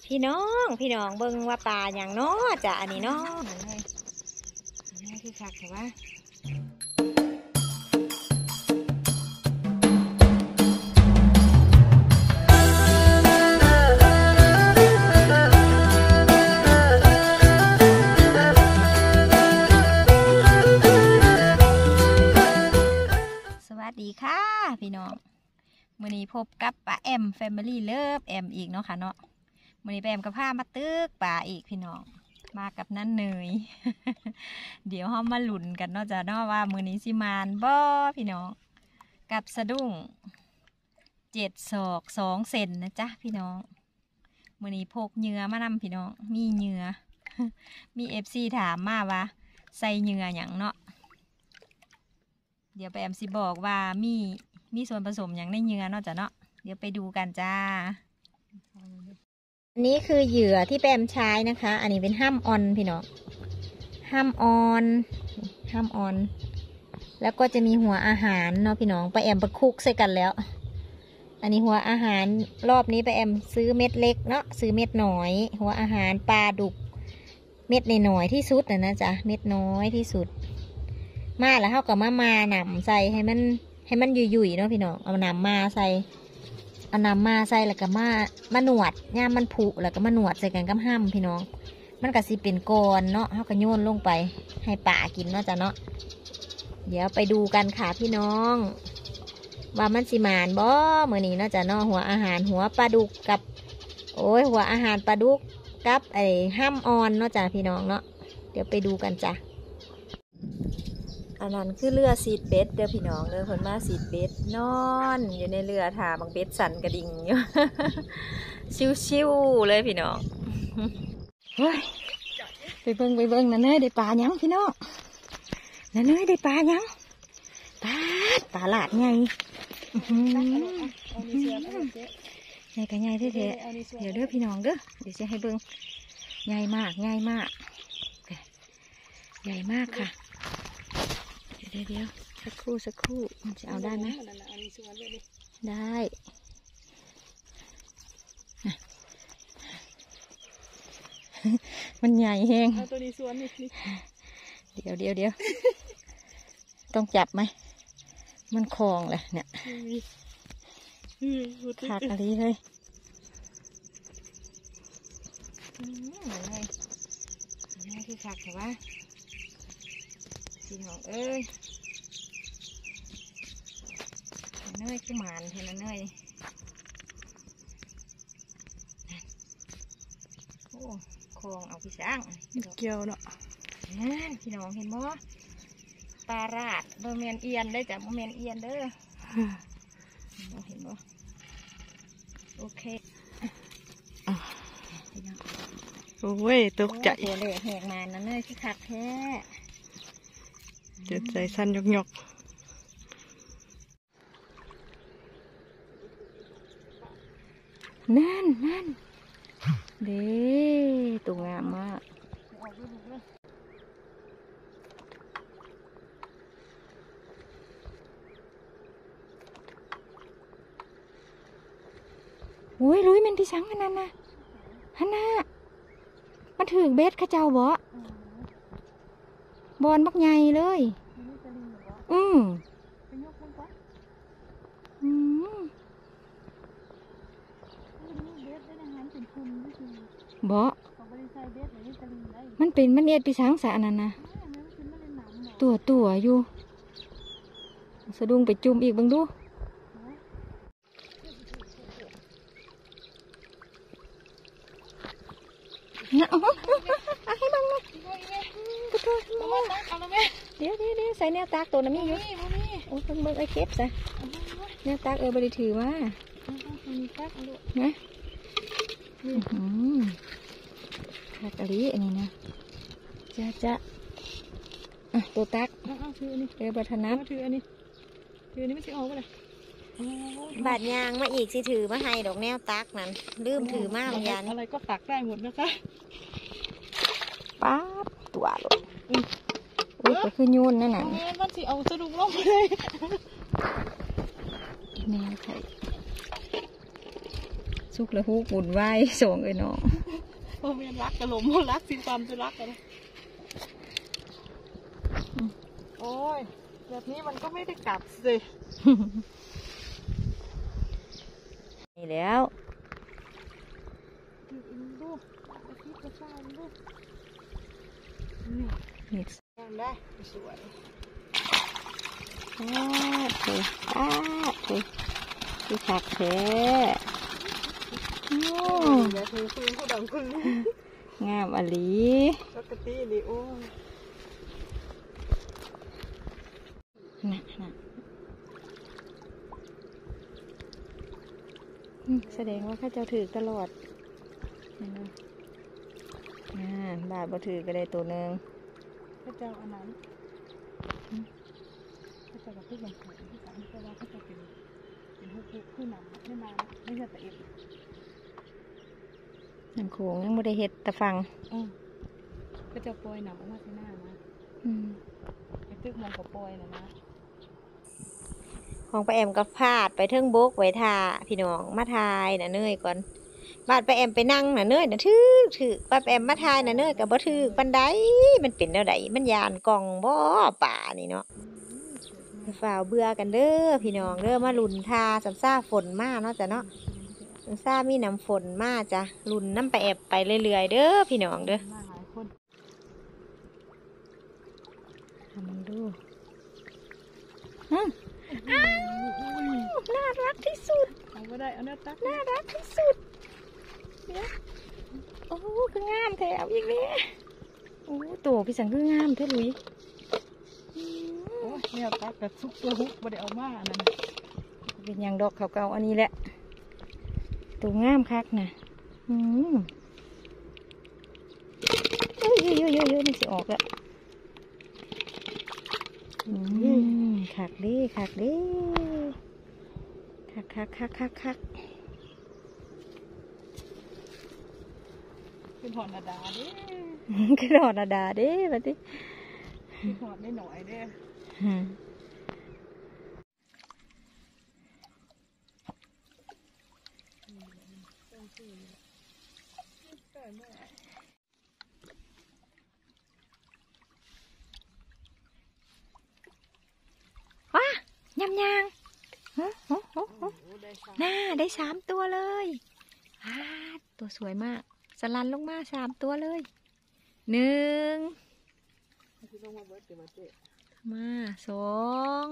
พี่น้องเบิ่งว่าปลาอย่างน้อจะอันนี้น้อเลยนี่คือคักเห็นไหมสวัสดีค่ะพี่น้องมื้อนี้พบกับป้าแอม Family Love แอมอีกเนาะค่ะเนาะมื้อนี้ป้าแอมกับผ้ามาตึกป่าอีกพี่น้องมากับนั่นเนย เดี๋ยวเรามาลุ้นกันเนาะจ้ะเนาะว่ามื้อนี้สิมานบ่พี่น้องกับสะดุ้ง7 ศอก2 เซนนะจ๊ะพี่น้องมื้อนี้พกเหยื่อมานำพี่น้องมีเหยื่อ มี FC ถามมาว่าใส่เหยื่อหยังเนาะเดี๋ยวป้าแอมสิบอกว่ามีส่วนผสมอย่างในเหยื่อเนาะจ้ะเนาะเดี๋ยวไปดูกันจ้าอันนี้คือเหยื่อที่แปมใช้นะคะอันนี้เป็นห้ามออนพี่น้องห้ามออนแล้วก็จะมีหัวอาหารเนาะพี่น้องป้าแอมไปคลุกใส่กันแล้วอันนี้หัวอาหารรอบนี้ป้าแอมซื้อเม็ดเล็กเนาะซื้อเม็ดหน่อยหัวอาหารปลาดุกเม็ดหน่อยที่สุดนะจ๊ะเม็ดน้อยที่สุดมาแล้วเขาก็มาหนำใส่ให้มันยุ่ยๆเนาะพี่น้องเอาหนำมาใส่แล้วก็มาหนวดย่ามมันผุแล้วก็มาหนวดใส่กันกับห้ำพี่น้องมันก็สิเป็นก้อนเนาะเขาก็โยนลงไปให้ป่ากินเนาะจ้ะเนาะเดี๋ยวไปดูกันค่ะพี่น้องว่ามันสิมานบ่มื้อนี้เนาะจ้ะเนาะหัวอาหารหัวปลาดุกกับหัวอาหารปลาดุกกับห้ำออนเนาะจ้ะพี่น้องเนาะเดี๋ยวไปดูกันจ้ะอันนั้นคือเรือซีดเบสเด้อพี่น้องเด้อคนมาซีดเบสนอนอยู่ในเรือถาบางเบสสั่นกระดิ่งอยู่ ชิวๆเลยพี่น้องเฮ้ยไปเบิ่งนั่นเนยได้ปลาหยังพี่น้องนั่นเนยได้ปลาหยังปลาหลาดไงใหญ่กันใหญ่เท่ๆเดี๋ยวเด้อพี่น้องเด้อเดี๋ยวจะให้เบิ่งใหญ่มากใหญ่มากค่ะเดี๋ยวสักครู่มันจะเอาได้ไหมได้มันใหญ่แห้งตัวนี้สวนนี่เดี๋ยวต้องจับไหมมันคลองเลยเนี่ยขาดอะไรเลยนี่คือขาดแต่ว่าพี่น้องเอ้ยเนยคือหมานเห็นเนยโอ้คลองเอาพี่ช้างเกี่ยวเนาะพี่น้องเห็นบ่ปลาราดโมเมนเอียนได้จ้ะโมเมนเอียนเด้อเห็นบ่โอเคโอ้ยตกใจหัวเหลือแหกมานั่นเลยคือคักแท้เจ็บใจสั้นยกนั่นเด้ตัวงามมากโอ้ยลุยมันพี่สังขนาดน่ะฮันน่ะมันถึงเบสข้าเจ้าบ่บอลบักใหญ่เลยบ่มันเป็นมันเอ็ดปีช้างสะนั่นนะตัวอยู่สะดุ้งไปจุ่มอีกบังดูเนี่ยเอาให้บังนะเดี๋ยวใส่แนวตากตัวน้ำมีอยู่โอ้เบิ่งไอ้เก็บซะแนวตากบริถือว่านะขาดอะไรอันนี้นะจะตัวตักบัตรนับถืออันนี้ไม่ใช่ออกไปเลยบาดยางมาอีกสิถือมาให้ดอกแนวตักนั้นลืมถือมากยันอะไรก็ตักได้หมดนะคะป๊าบตัวลงก็คือยุ่นนั่นน่ะมันสิเอาสะดุ้งลงเลยแนวไข่สุกละฮุกหมุนไหวส่งไอ้น้องพ่อแม่รักกระหลมรักสิความจะรักกันโอ้ยแบบนี้มันก็ไม่ได้กลับสินี่แล้วดูอาทิตย์กระชายดูนี่นี่งามได้สวยถูกถูกที่ผักแท้โอ้แล้วเธอคือผู้ดังคุณงามอลีปกตินี่โอ้น่ะแสดงว่าข้าเจ้าถือตลอดเห็นไหมบาทบ่ถือก็ได้ตัวหนึ่งพระเจ้าอันนั้นพระเจ้ากับผู้บังคับที่สามเพราะว่าพระเจ้าเป็นผู้นำไม่มาไม่ใช่แต่เองน้ำโขงยังไม่ได้เฮ็ดแต่ฟังพระเจ้าปล่อยหนำออกมาที่หน้านะไอ้ตึกมองกับปล่อยนะของป้าแอมก็พาดไปเทิงบกไว้ทาพี่น้องมาทายน่ะเนยก่อนบาดป้าแอมไปนั่งน่ะเนยน่ะถือป้าแอมมาทายน่ะเนยกับบ่ถือปันไดมันเป็นแนวใดมันยานกล่องบ่ป่านี่เนาะฝ่าวเบื่อกันเด้อพี่น้องเด้อมาลุ่นทาสัมซ่าฝนมาเนาะจ้ะเนาะสัมซ่ามีน้ำฝนมาจ้ะลุ่นน้ำป้าแอมไปเรื่อยๆเด้อพี่น้องเด้อมาหลายคนทำดูอ้าวน่ารักที่สุดเอาไม่ได้เอาเนื้อตักน่ารักที่สุดเนี่ยโอ้คืองามแถวอีกเลยโอ้ตัวพี่สังคืองามแท้ลุยโอ้เนี่ยตักกับซุปตัวฮุกไม่ได้เอามานั่นเป็นอย่างดอกเขาเก่าอันนี้แหละตัวงามคักนะเยอะนี่สิออกแล้วคักดิคักดิคักเป็นหอดนาดาเด้กระโดดดาเด้บัดนี้เป็นหอดได้หน่อยเด้ว้ายำยางน่าได้3 ตัวเลยตัวสวยมากสลันลงมา3 ตัวเลย1มา2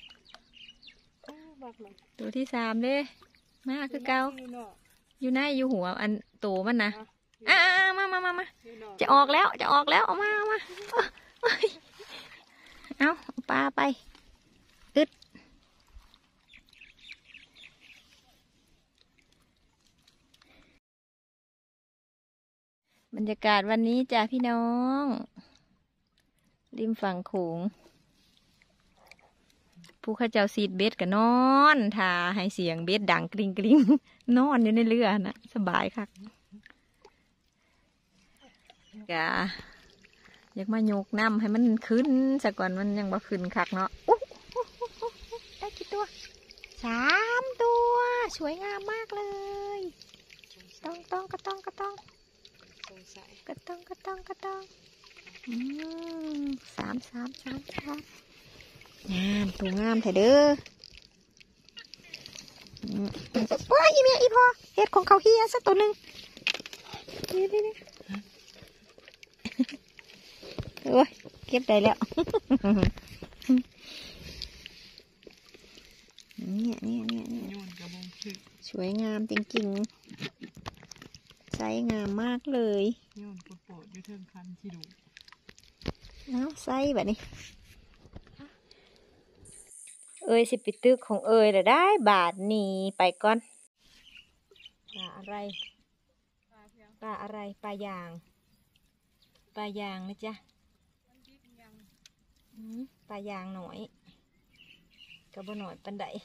ตัวที่3เด้มาคือเก่าอยู่ในอยู่หัวอันโตมันนะมาจะออกแล้วเอามาเอาปลาไปอึดบรรยากาศวันนี้จ้าพี่น้องริมฝั่งโขงผู้ข้าเจ้าซีดเบ็ดก็นอนทาให้เสียงเบ็ดดังกริ๊งนอนอยู่ในเรือนะสบายค่ะกะอยากมายกน้ำให้มันขึ้นสักก่อนมันยังบ่ขึ้นคักเนาะได้กี่ตัว3 ตัวสวยงามมากเลยต้องกระต้องสามงามตัวงามแท้เด้อว้ายอีเมียอีพอเห็ดของเขาเฮียสักตัวหนึ่งนี่โอ้ยเก็บได้แล้วเนี่ยสวยงามจริงๆใสงามมากเลยโยนโปรดอยู่เทิงคันที่ดูเอาใส่แบบนี้เอ้ยสิปิตึกของเอ้ยแต่ได้บาทนี้ไปก่อนปลาอะไรปลายางนะจ๊ะปลายางหน่อยกระบหน่อยปันได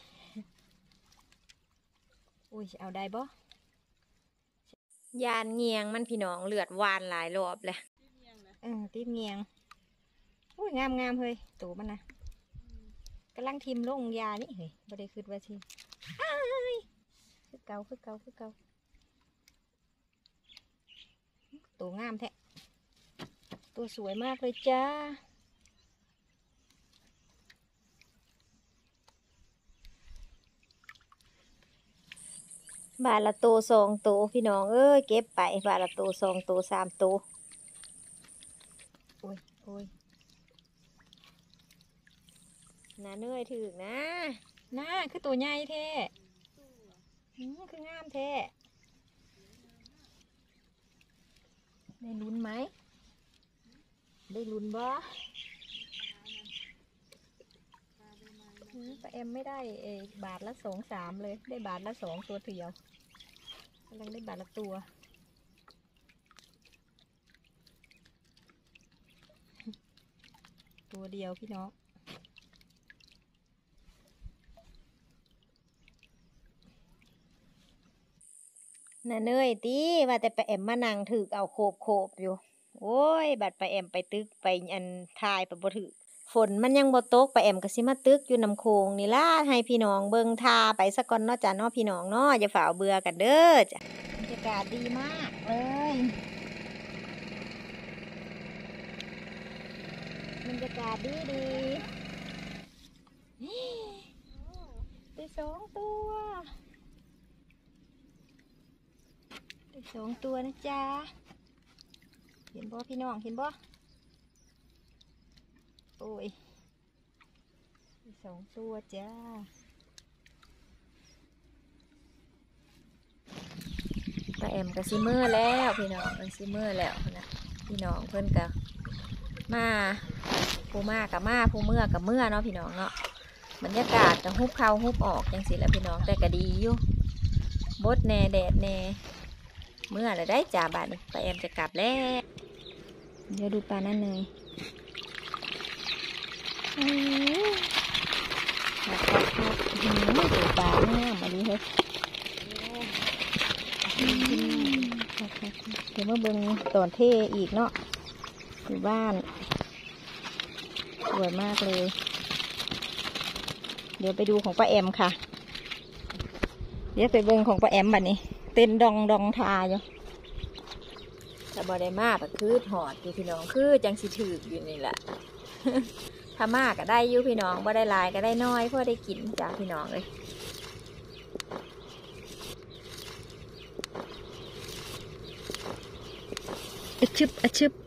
อุ้ยเอาได้บ่ยานเงียงมันพี่น้องเลือดวานหลายรอบเลยติดเงียงอุ้ยงามเฮ้ยตัวมันนะกำลังทิมลงยานี่เฮ้ยบ่ได้คิดว่าสิคือเก่าตัวงามแท้ตัวสวยมากเลยจ้าบาทละตัวสองตัวพี่น้องเอ้ยเก็บไปบาทละตัวสองตัวสามตัวโอ้ยโอ้ยน่าเหนื่อยถึกนะน่าคือตัวใหญ่แท้คืองามแท้ได้ลุ้นไหมได้ลุ้นบ่ป้าเอ็มไม่ได้บาทละ2-3เลยได้บาทละ2ตัวเดียวกำลังได้บาทละตัวตัวเดียวพี่น้องน่ะเนยตีว่าแต่ป้าเอ็มมานั่งถือเอาโคบอยู่โอ้ยบัดป้าเอ็มไปตึกไปอันทายไปบ่ถือฝนมันยังบ่ตกป้าเอ็มก็สิมาตึกอยู่น้ำโขงนี่ล่ะให้พี่น้องเบิ่งทาไปสักก่อนเนาะจ้ะเนาะพี่น้องเนาะอย่าฝ่าเบื่อกันเด้อจ้ะบรรยากาศดีมากเลยบรรยากาศดีได้2 ตัวได้2 ตัวนะจ๊ะเห็นบ่พี่น้องเห็นบ่โอ้ยได้2 ตัวจ้าป้าแอมกับซิเมอร์แล้วพี่น้องซิเมอร์แล้วนะพี่น้องเพื่อนกับมาผู้มากับมาผู้เมื่อกับเมื่อเนาะพี่น้องเนาะบรรยากาศจะฮุบเข้าฮุบออกจังสิแล้วพี่น้องแต่ก็ดีอยู่บดแน่แดดแน่เมื่อไรได้จ่าบาทนี่ป้าแอมจะกลับแล้วเดี๋ยวดูปลานั่นเลยตัวปลาเนี่ยมาดีเฮ้ยเดี๋ยวมาเบิ่งตอนเท่อีกเนาะอยู่บ้านสวยมากเลยเดี๋ยวไปดูของป้าแอมค่ะเดี๋ยวไปเบิ่งของป้าแอมบัดนี้เต้นดองทาอยู่แต่บ่ได้มากแบบคือหอดอยู่พี่น้องคือจังสิถืออยู่นี่แหละ ถ้ามากก็ได้อยู่พี่น้องบ่ได้หลายก็ได้น้อยเพื่อได้กินจ้าพี่น้องเลยอะชึบ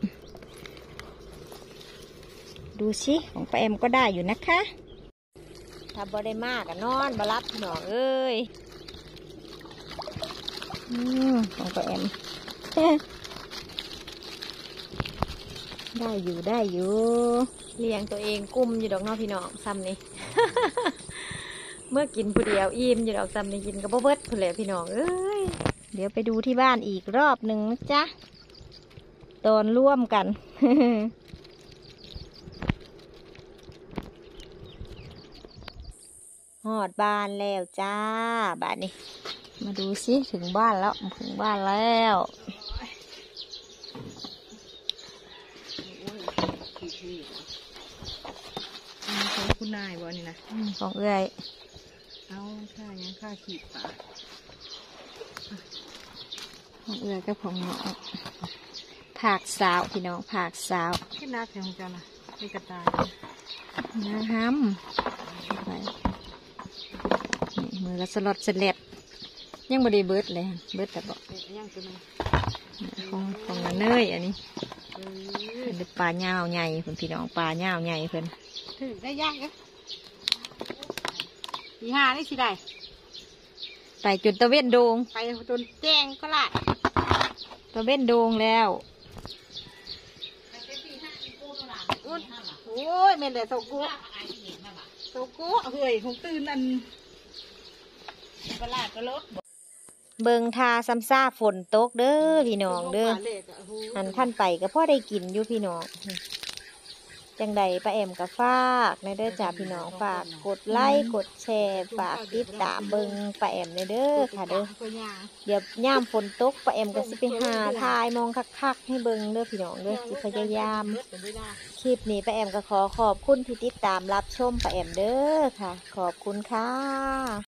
ดูสิของป้าแอมก็ได้อยู่นะคะถ้าบ่ได้มากก็นอนบ่รับพี่น้องเอ้ยของป้าแอม ได้อยู่เลี้ยงตัวเองกุ้มอยู่ดอกน้องพี่น้องซ้ำนี่ เมื่อกินผู้เดียวอิ่มอยู่ดอกซ้ำนี่กินกับบ่เบิดผู้เหลวพี่น้องเอ้ยเดี๋ยวไปดูที่บ้านอีกรอบหนึ่งนะจ๊ะตอนร่วมกัน หอดบ้านแล้วจ้าบ้านนี้มาดูสิถึงบ้านแล้วถึงบ้านแล้วของคุณนายบ่นี่นะของเอื้อยเอาค่ายังค่าขีดปลาของเอื้อยกับของน้องผักสาวพี่น้องผักสาวขึ้นนักแถวของเจ้านะมีกระต่ายนะฮัมมือละสลดเสล็ดยังบ่ได้เบิดเลยเบิดแต่บอกยังตัวนึงของเนยอันนี้เป็นปลาเน่าใหญ่เพื่อนพี่น้องปลาเน่าใหญ่เพื่อนถึงได้ย่างปีห้าได้สิได้ไปจนตะเวนโดงไปจนแจ้งก็ละตะเวนโดงแล้วโอ้ยเม่นแต่โซกุเฮ้ยคงตื่นอันกระลาดกระลดเบิงทาซ้ำซ่าฝนตกเด้อพี่น้องเด้ออันท่านไปก็พ่อได้กินอยู่พี่น้องจังใดป้าแอมก็ฝากในเด้อจ้าพี่น้องฝากกดไลค์กดแชร์ฝากติดตามเบิงป้าแอมในเด้อค่ะเด้อเดี๋ยวย่ามฝนตกป้าแอมก็สิไปหาทายมองคักๆให้เบิงเด้อพี่น้องเด้อสิพยายามคลิปนี้ป้าแอมก็ขอบคุณที่ติดตามรับชมป้าแอมเด้อค่ะขอบคุณค่ะ